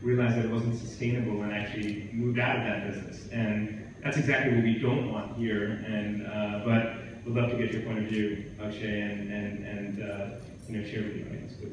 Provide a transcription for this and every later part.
realized that it wasn't sustainable and actually moved out of that business. And that's exactly what we don't want here. And but we'd love to get your point of view, Akshay, and share with the audience, please.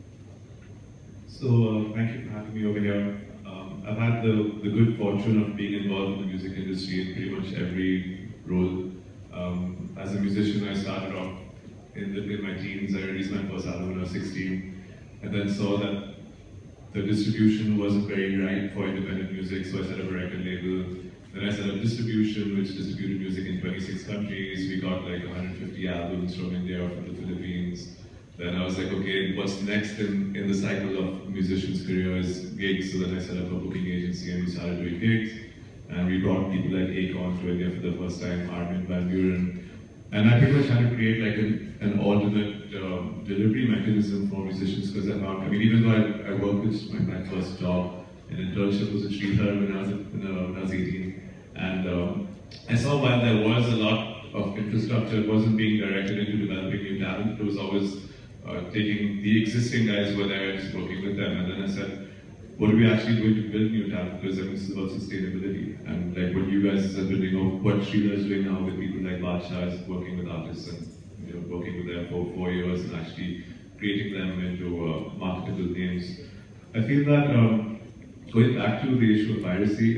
So thank you for having me over here. I've had the good fortune of being involved in the music industry in pretty much every role. As a musician, I started off in my teens. I released my first album when I was 16, and then saw that the distribution wasn't very right for independent music, so I set up a record label. Then I set up distribution, which distributed music in 26 countries. We got like 150 albums from India or from the Philippines. Then I was like, okay, what's next in the cycle of a musician's career is gigs. So then I set up a booking agency and we started doing gigs. And we brought people like Akon to India for the first time, Armin van Buuren. And I pretty much had to create like an alternate delivery mechanism for musicians, because I found, even though I worked with my first job, an internship was at Sridhar when I was 18. And I saw while there was a lot of infrastructure, it wasn't being directed into developing new talent. It was always taking the existing guys who were there and just working with them. And then I said, what are we actually doing to build new talent? Because this is about sustainability. And like what you guys are building, or what Sridhar is doing now with people like Badshah is working with artists and working with them for 4 years and actually creating them into marketable names. I feel that going back to the issue of piracy,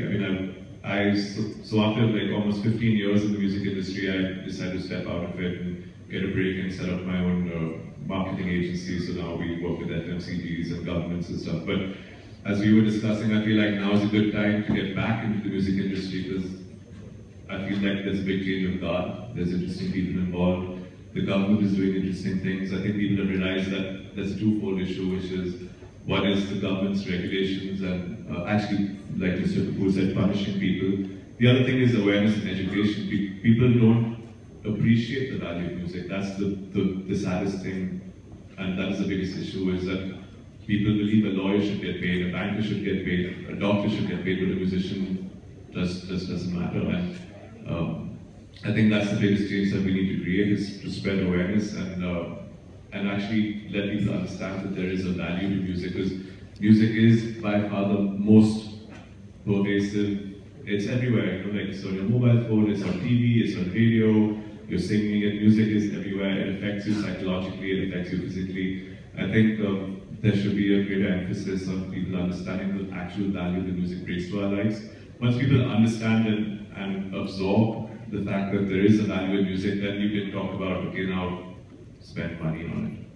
so after like almost 15 years in the music industry, I decided to step out of it and get a break and set up my own marketing agency. So now we work with FMCGs and governments and stuff. But as we were discussing, I feel like now is a good time to get back into the music industry, because I feel like there's a big change of guard. There's interesting people involved. The government is doing interesting things. I think people have realized that there's a twofold issue, which is one is the government's regulations and actually, like Mr. Kapoor said, punishing people. The other thing is awareness and education. People don't appreciate the value of music. That's the saddest thing, and that is the biggest issue, is that people believe a lawyer should get paid, a banker should get paid, a doctor should get paid, but a musician just doesn't matter. And I think that's the biggest change that we need to create, is to spread awareness and actually let people understand that there is a value to music, because music is by far the most pervasive. It's everywhere, like it's on your mobile phone, it's on TV, it's on radio, you're singing it. Music is everywhere. It affects you psychologically, it affects you physically. I think there should be a greater emphasis on people understanding the actual value that music brings to our lives. Once people understand and absorb the fact that there is a value in music, then you can talk about, okay, now spend money on it.